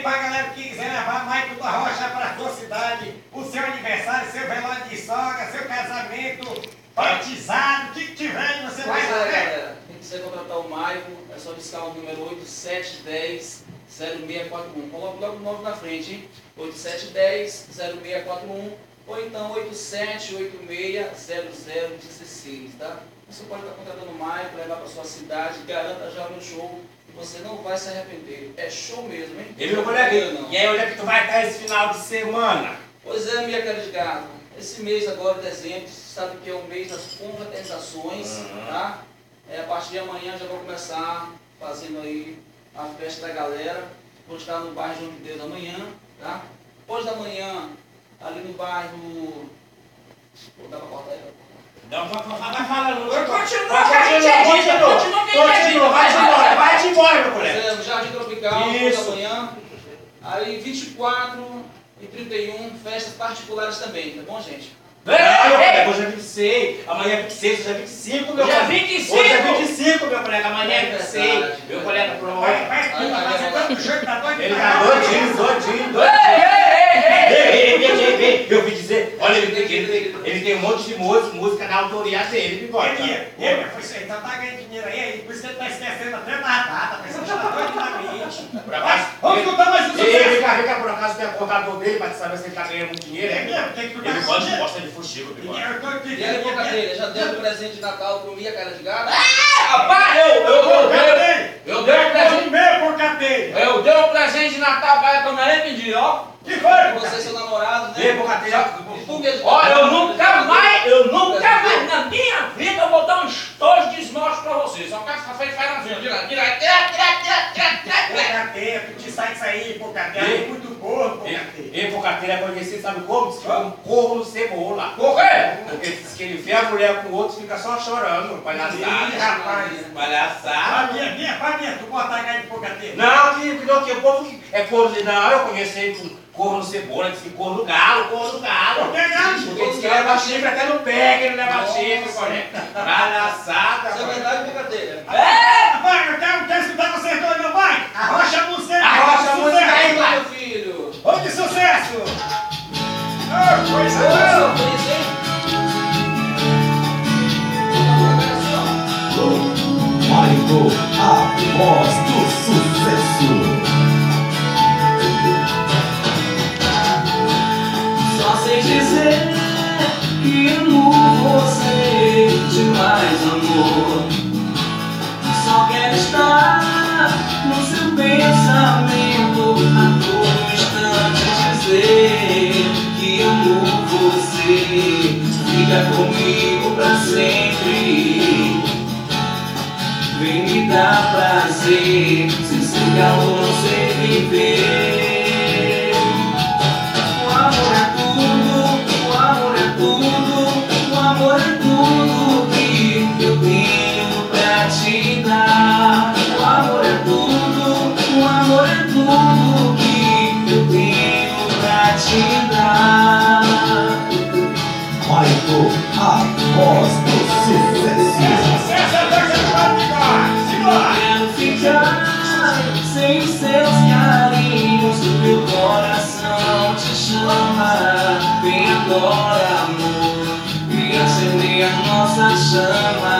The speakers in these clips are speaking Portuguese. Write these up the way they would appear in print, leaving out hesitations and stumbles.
pra galera que quiser levar Maicon da Rocha pra sua cidade, o seu aniversário, seu velório de sogra, seu casamento, batizado, o que tiver aí você vai fazer. Galera, quem quiser contratar o Maicon, é só discar o número 8710-0641. Coloque logo o 9 na frente, hein? 8710-0641 ou então 8786-0016, tá? Você pode estar contratando o Maicon, levar para sua cidade, garanta já no show e você não vai se arrepender. É show mesmo, hein? E meu colega, e aí onde é que tu vai estar esse final de semana? Pois é, minha cara de gato. Esse mês agora, dezembro, você sabe que é o mês das confraternizações, tá? A partir de amanhã já vou começar fazendo aí a festa da galera. Vou estar no bairro João de Deus amanhã, tá? Depois da manhã, ali no bairro... Vou dar pra cortar aí. Não, vai falando. Continua, vai embora, meu colega. No Jardim Tropical, depois Isso. da manhã. Aí 24 e 31, festas particulares também, tá bom, gente? Hoje é 26, amanhã é 26, hoje é 25, meu colega. Hoje é 25, meu colega, amanhã é 26. Meu colega, pronto. Ele tá doidinho. Eu ouvi dizer, olha, ele tem um monte de música na autoria dele, bigode. Então tá ganhando dinheiro aí, por isso que ele tá esquecendo até da data, mas você tá doido na mente. Vamos escutar mais um sucesso. Vem cá, por acaso tem a portador dele pra saber se ele tá ganhando muito dinheiro. É mesmo, tem que Ele gosta de fuxico, bigode. E aí, boca dele, já deu um presente de Natal pro Mia, cara de gato? Rapaz, eu dei um presente. Eu dei um presente de Natal pra ela que eu nem pedi, ó. Que foi? Você, seu namorado, né? Vem, bocadeira. E tu mesmo. Ó, eu nunca mais na minha vida eu vou dar um estojo de esmalte pra vocês. Só quero ficar fazendo tira. Bocadeira, tu te sai disso aí, bocadeira, é muito porco, bocadeira. Ei, bocadeira é conhecido, sabe como? Se chama um corno cebola. Por quê? Porque diz que ele vê a mulher com o outro e fica só chorando. Palhaçada. Ih, rapaz. Palhaçada. Faminha, tu bota a gaia de bocadeira. Não, que o povo que é corno. Não, eu conheci ele com corno cebola, diz que corno galo. Por que galo? Porque diz que leva chifre até no pé, que ele leva chifre, correto? Palhaçada. Isso é verdade, bocadeira? Rapaz, eu quero escutar vocês dois, meu pai. Arrocha a música aí. Arrocha a música aí, pai. Meu filho. Vamos de sucesso. Coisa Ô, boa. feliz, hein? Maicon, a voz do sucesso. Só sei dizer que amo você demais, amor. Só quero estar no seu pensamento a todo instante, dizer que amo você. Fica comigo pra sempre. Vem me dar prazer, sem ser calor não sei viver. O amor é tudo, o amor é tudo, o amor é tudo que eu tenho pra te dar. O amor é tudo, o amor é tudo que eu tenho pra te dar. Maicon, a voz do sucesso. Quero ficar sem os seus carinhos, meu coração te chama. Vem agora, amor, e acender a nossa chama.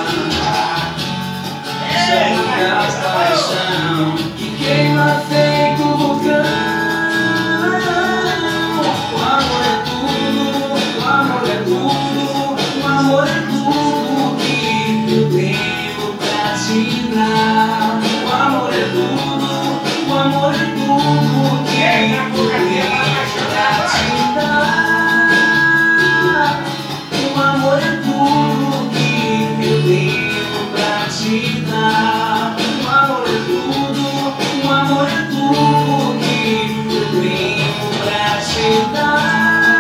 Chama da paixão que queima feito vulcão. O amor é tudo, o amor é tudo, o amor é tudo que eu tenho pra te dar. O amor é tudo, o amor é tudo que eu tenho pra te dar. O amor é tudo que eu tenho pra te dar. O amor é tudo, o amor é tudo que eu tenho pra te dar.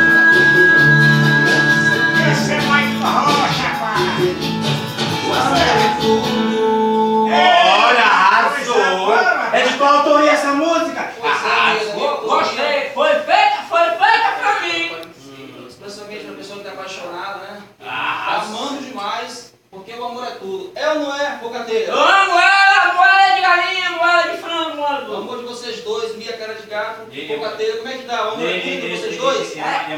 Esse é mais rocha, pai. O amor é tudo. Olha, arrasou. É de qual autoria essa música? Gostei, foi feita pra mim. Especialmente pra pessoa que tá apaixonada, né? Arrasou. Amando demais, porque o amor é tudo. É ou não é, bocadeira? Moela de galinha, moela de frango, moela O amor de vocês dois, minha cara de gato, E- cocateira, como é que dá? O amor é tudo de vocês dois?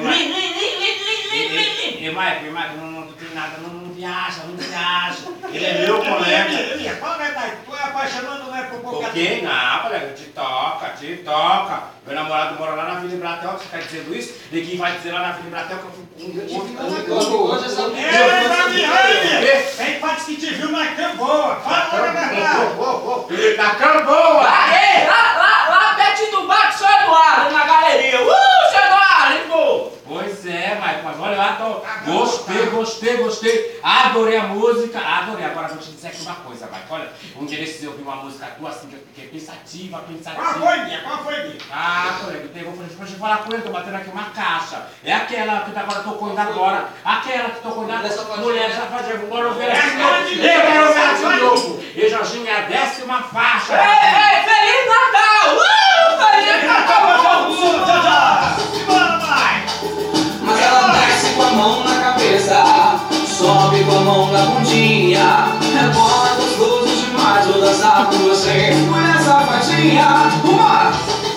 E Michael, não tem nada, não viaja. Ele é meu colega. Elias, qual é a verdade? Tu é apaixonado, não é por Por pouca quê? Não, colega, te toca. Meu namorado mora lá na Vila Embratel, você tá dizendo isso? Ninguém vai dizer lá na Vila Embratel que eu fui com Hoje essa mulher. Ei, Elias! Tem parte que te viu na cama boa. Fala a verdade. Na cama boa! Lá pertinho do bar do seu Eduardo, na galeria. Seu Eduardo, ficou. Pois é, mas olha lá, gostei. Adorei a música, adorei. Agora vou te dizer aqui uma coisa, Mike. Olha, um dia desses eu ouvi uma música tua assim, que eu fiquei pensativa. Qual foi, minha? Ah, colega, eu vou te falar com ele, tô batendo aqui uma caixa. É aquela que agora tocou ainda agora. Aquela que tocou ainda agora. Mulher Safadinha, bora ouvir ela de novo. Eu quero ouvir ela de novo. E Jorginho é a 10ª faixa. Ei, Feliz Natal! Feliz Natal! Bora, vai! Mas ela desce com a mão na cabeça, sobe com a mão na bundinha. Rebola gostoso demais, vou dançar com você. Mulher safadinha, vambora!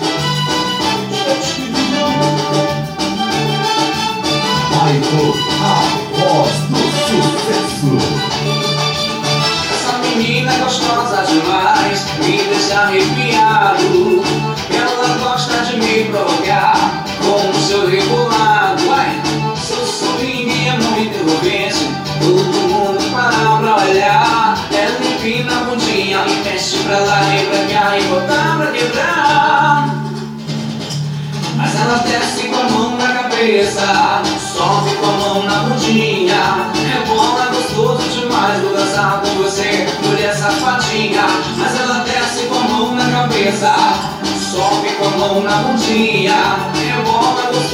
Maico, a voz do sucesso. Essa menina é gostosa demais, me deixa arrepiado. Ela gosta de me provocar com o seu rebolado. Ai, seu sorriso é muito envolvente, todo mundo para pra olhar. Ela empina a bundinha e mexe pra lá e pra cá e botar pra quebrar. Mas ela desce com a mão na cabeça, sobe com a mão na bundinha. Rebola gostoso demais, vou dançar com você, mulher safadinha. Mas ela desce com a mão na cabeça, sobe com a mão na bundinha. Rebola gostoso